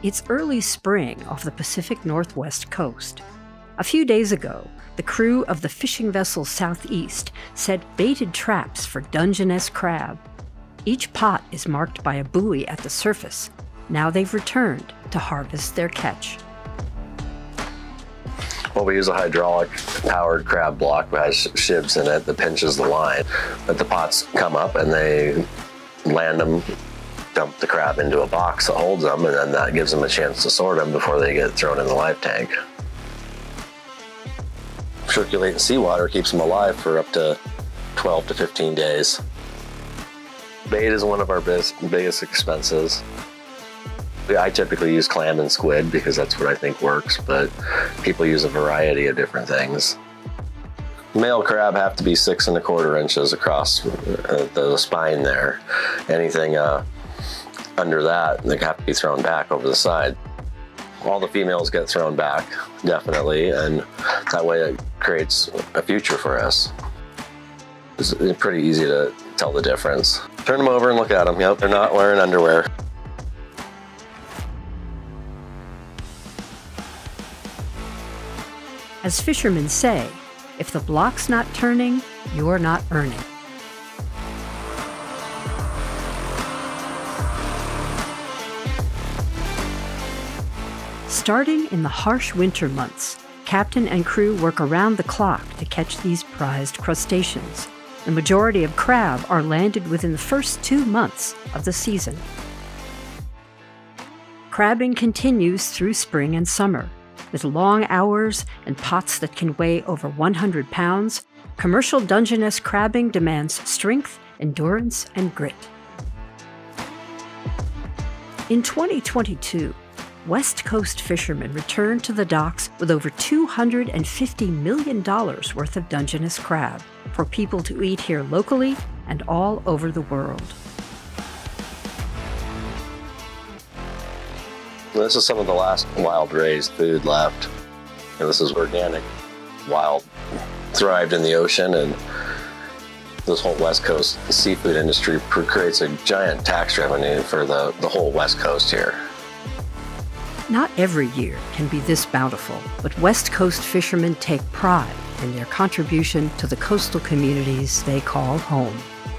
It's early spring off the Pacific Northwest coast. A few days ago, the crew of the fishing vessel Southeast set baited traps for Dungeness crab. Each pot is marked by a buoy at the surface. Now they've returned to harvest their catch. Well, we use a hydraulic-powered crab block that has shivs in it that pinches the line. But the pots come up and they land them, dump the crab into a box that holds them, and then that gives them a chance to sort them before they get thrown in the live tank. Circulating seawater keeps them alive for up to 12 to 15 days. Bait is one of our biggest expenses. I typically use clam and squid because that's what I think works, but people use a variety of different things. Male crab have to be 6 1/4 inches across the spine there. Anything under that, they have to be thrown back over the side. All the females get thrown back, definitely, and that way it creates a future for us. It's pretty easy to tell the difference. Turn them over and look at them. Yep, they're not wearing underwear. As fishermen say, if the block's not turning, you're not earning. Starting in the harsh winter months, captain and crew work around the clock to catch these prized crustaceans. The majority of crab are landed within the first 2 months of the season. Crabbing continues through spring and summer. With long hours and pots that can weigh over 100 pounds, commercial Dungeness crabbing demands strength, endurance, and grit. In 2022, West Coast fishermen returned to the docks with over $250 million worth of Dungeness crab for people to eat here locally and all over the world. This is some of the last wild raised food left. And this is organic, wild, thrived in the ocean, and this whole West Coast seafood industry creates a giant tax revenue for the whole West Coast here. Not every year can be this bountiful, but West Coast fishermen take pride in their contribution to the coastal communities they call home.